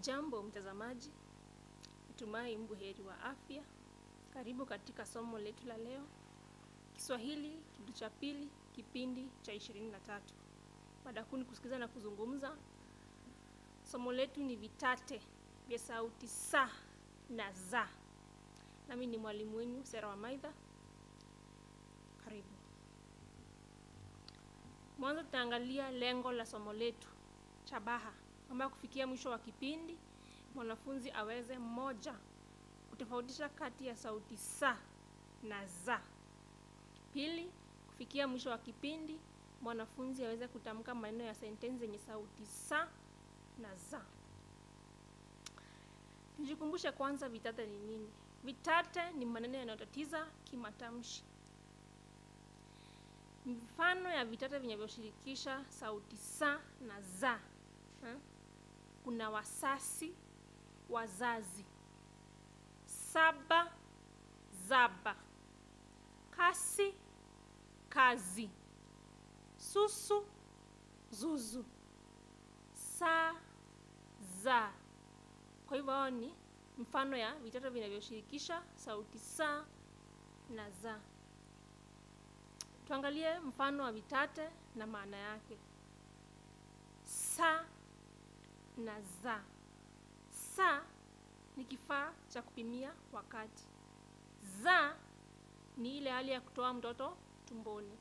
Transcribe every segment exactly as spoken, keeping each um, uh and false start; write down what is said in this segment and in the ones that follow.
Hujambo mtazamaji, natumai mbuheri wa afya. Karibu katika somo letu la leo, Kiswahili kidato cha pili, kipindi cha ishirini na tatu. Mada kuu ni kusikiza na kuzungumza. Somo letu ni vitate vya sauti sa na za. Nami ni mwalimu wenu Sera wa Maitha. Karibu. Mwanzo tutaangalia lengo la somo letu. Shabaha, kwamba kufikia mwisho wa kipindi mwanafunzi aweze moja, kutofautisha kati ya sauti sa na za. Pili, kufikia mwisho wa kipindi mwanafunzi aweze kutamka maneno ya sentensi zenye sauti sa na za. Tujikumbushe kwanza vitate ni nini. Vitate ni maneno yanayotatiza kimatamshi. Mfano ya vitate vinavyoshirikisha sauti sa na za. Ha? Kuna wasasi, wazazi, saba, zaba, kasi, kazi, susu, zuzu, sa, za. Kwa hivyo hao ni mfano ya vitate vinavyoshirikisha sauti sa na za. Tuangalie mfano wa vitate na maana yake. Sa na za. Sa ni kifaa cha kupimia wakati. Za ni ile hali ya kutoa mtoto tumboni.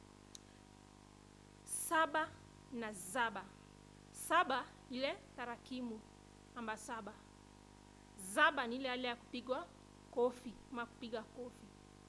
Saba na zaba. Saba ile tarakimu amba saba. Zaba ni ile hali ya kupigwa kofi ama kupiga kofi.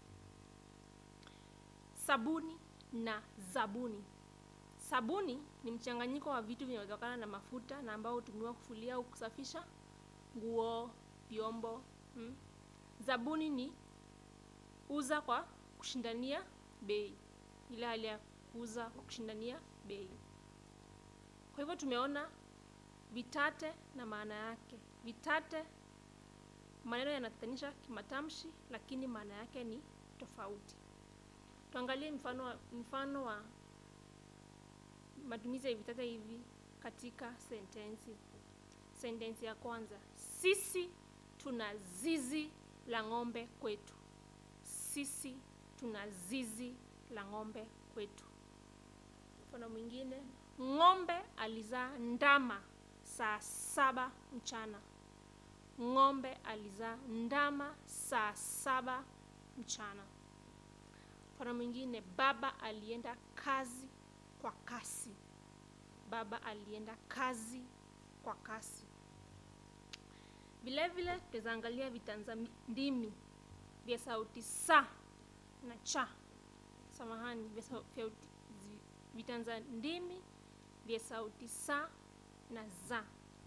Sabuni na zabuni. Sabuni ni mchanganyiko wa vitu vinavyotokana na mafuta na ambao hutumiwa kufulia au kusafisha nguo, vyombo. Hmm. Zabuni ni uza kwa kushindania bei. Ile hali ya kuuza kwa kushindania bei. Kwa hivyo tumeona vitate na maana yake. Vitate maneno yanatatanisha kimatamshi, lakini maana yake ni tofauti. Tuangalie mfano wa, mfano wa matumizi ya vitate hivi katika sentensi. Sentensi ya kwanza. Sisi tuna zizi la ng'ombe kwetu. Sisi tuna zizi la ng'ombe kwetu. Mfano mwingine. Ng'ombe alizaa ndama saa saba mchana. Ng'ombe alizaa ndama saa saba mchana. Mfano mwingine. Baba alienda kazi kwa kasi. Baba alienda kazi kwa kasi. Vile vile tutaangalia vitanza ndimi vya sauti sa na cha. Samahani, vya sauti vitanza ndimi vya sauti sa na za.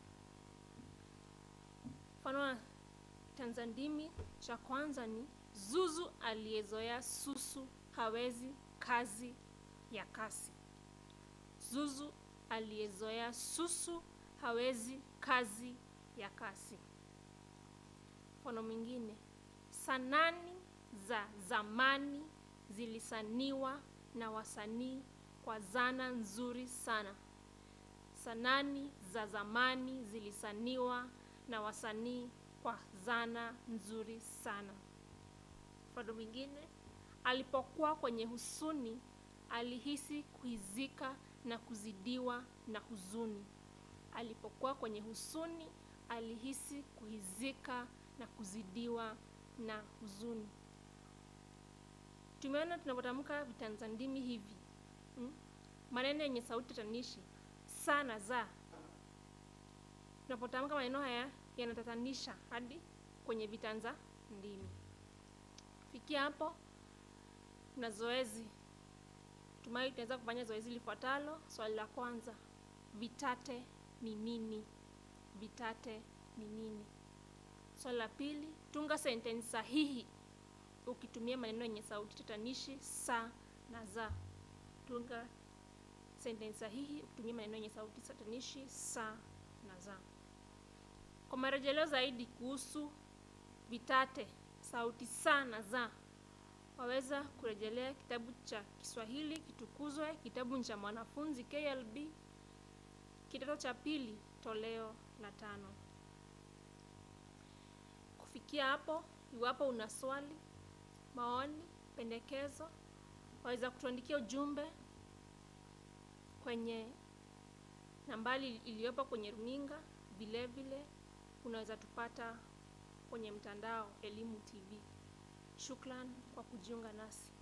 Mfano wa kitanza ndimi cha kwanza ni Zuzu aliyezoea susu hawezi kazi ya kasi. Zuzu aliyezoea susu hawezi kazi ya kasi. Mfano mwingine. Sanani za zamani zilisaniwa na wasanii kwa zana nzuri sana. Sanani za zamani zilisaniwa na wasanii kwa zana nzuri sana. Mfano mwingine. Alipokuwa kwenye huzuni, alihisi kuhizika na kuzidiwa na huzuni. Alipokuwa kwenye huzuni, alihisi kuhizika na kuzidiwa na huzuni. Tumeona tunapotamka vitanza ndimi hivi. Hmm? Maneno yenye sauti tatanishi sa na za. Tunapotamka maneno haya yanatatanisha hadi kwenye vitanza ndimi. Fikia hapo na zoezi. Tumai tunaweza kufanya zoezi lifuatalo. Swali la kwanza. Vitate ni nini? Vitate ni nini? Swali la pili. Tunga sentensi sahihi ukitumia maneno yenye sauti tatanishi sa na za. Tunga sentensi sahihi ukitumia maneno yenye sauti tatanishi sa na za. Kwa marejeleo zaidi kuhusu vitate sauti sa na za, waweza kurejelea kitabu cha Kiswahili Kitukuzwe, kitabu cha mwanafunzi K L B, kidato cha pili, toleo la tano. Kufikia hapo, iwapo una swali, maoni, pendekezo, waweza kutuandikia ujumbe kwenye nambari iliyopo kwenye runinga. Vile vile unaweza tupata kwenye mtandao Elimu T V. Shukran kwa kujiunga nasi.